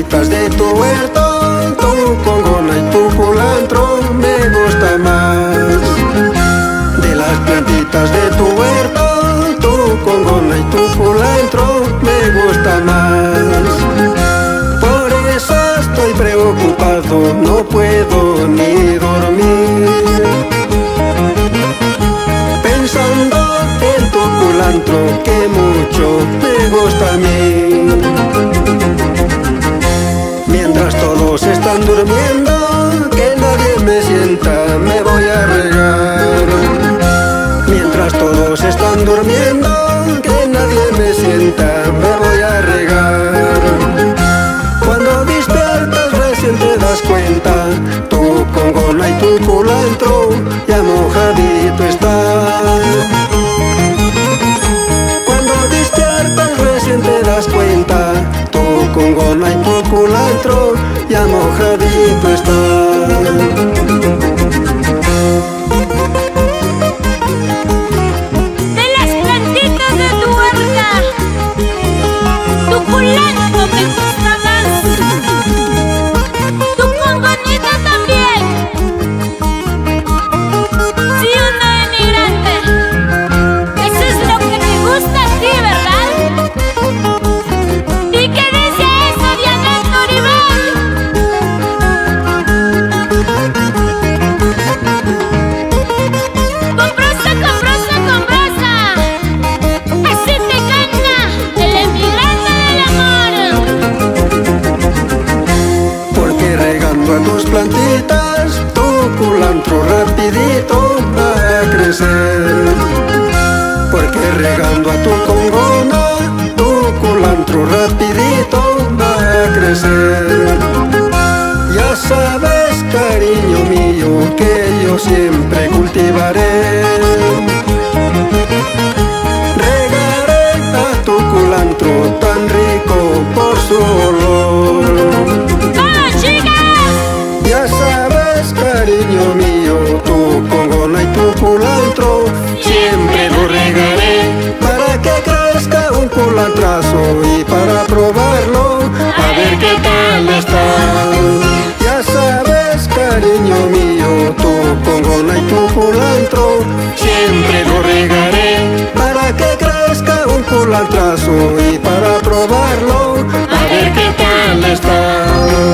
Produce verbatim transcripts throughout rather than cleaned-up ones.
plantitas de tu huerto, tu congona y tu culantro me gusta más. De las plantitas de tu huerto, tu congona y tu culantro me gusta más. Por eso estoy preocupado, no puedo ni dormir, pensando en tu culantro que mucho me gusta a mí. Mientras todos están durmiendo, que nadie me sienta, me voy a regar. Mientras todos están durmiendo, que nadie me sienta, me voy a regar. Cuando despiertas recién te das cuenta, tu congona y tu culantro ya mojadito está. Cuando despiertas recién te das cuenta, tu congona y tu culantro ya mojadito está. Plantitas, tu culantro rapidito va a crecer. Porque regando a tu congona, tu culantro rapidito va a crecer. Ya sabes, cariño mío, que yo siempre cultivaré. Regaré a tu culantro tan rico por su olor. Ya sabes, cariño mío, tu congona y tu culantro siempre lo regaré, para que crezca un culantrazo y para probarlo, a ver qué tal está. Ya sabes, cariño mío, tu congona y tu culantro siempre lo regaré, para que crezca un culantrazo y para probarlo, a ver qué tal está.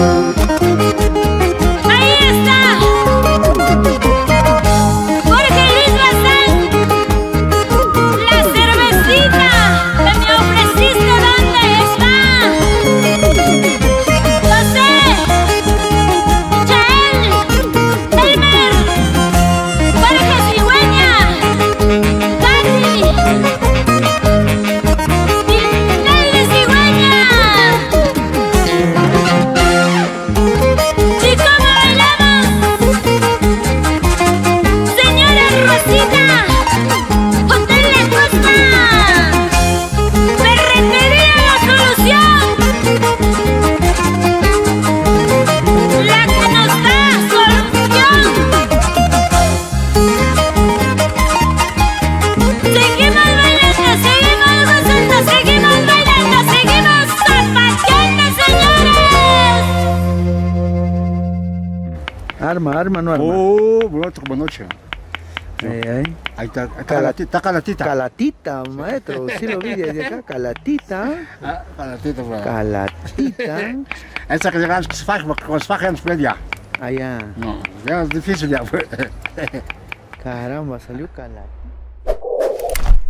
Arma, arma, no arma. Oh, broto como noche. Ahí, ahí. Ahí está, está, calatita, está calatita. Calatita, maestro, sí lo vi desde acá, calatita. Ah, calatita, bro. Calatita. Esa que llegan con los fajes media. Allá. No, ya es difícil ya. Caramba, salió calatita.